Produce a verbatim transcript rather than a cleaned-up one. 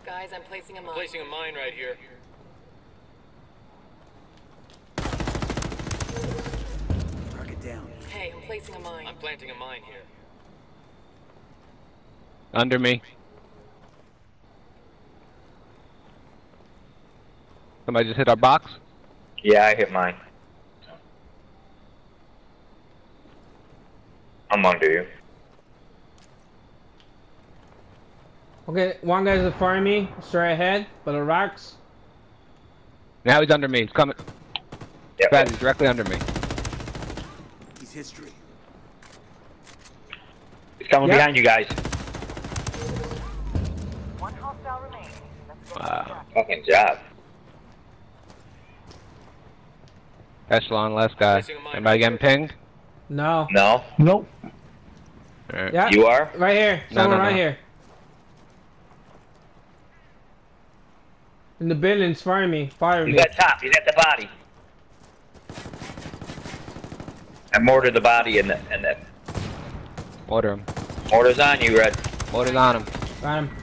Guys, I'm placing a mine. I'm placing a mine right here. Target down. Hey, I'm placing a mine. I'm planting a mine here. Under me. Somebody just hit our box? Yeah, I hit mine. I'm under you. Okay, one guy's in front of me, straight ahead, by the rocks. Now he's under me. He's coming. Yep. Brad, he's directly under me. He's history. He's coming Yep. behind you guys. One hostile remaining. Let's go. Wow. Fucking job. Echelon, last guy. Placing a mine Anybody right getting here. pinged? No. No? Nope. Alright. Yeah. You are? Right here. No, Someone no, right no. here. In the building, in front of me. Fire He's me. at top. He's at the body. I mortared the body and the, and the Order him. mortar's on you, Red. Order's on him. Got him.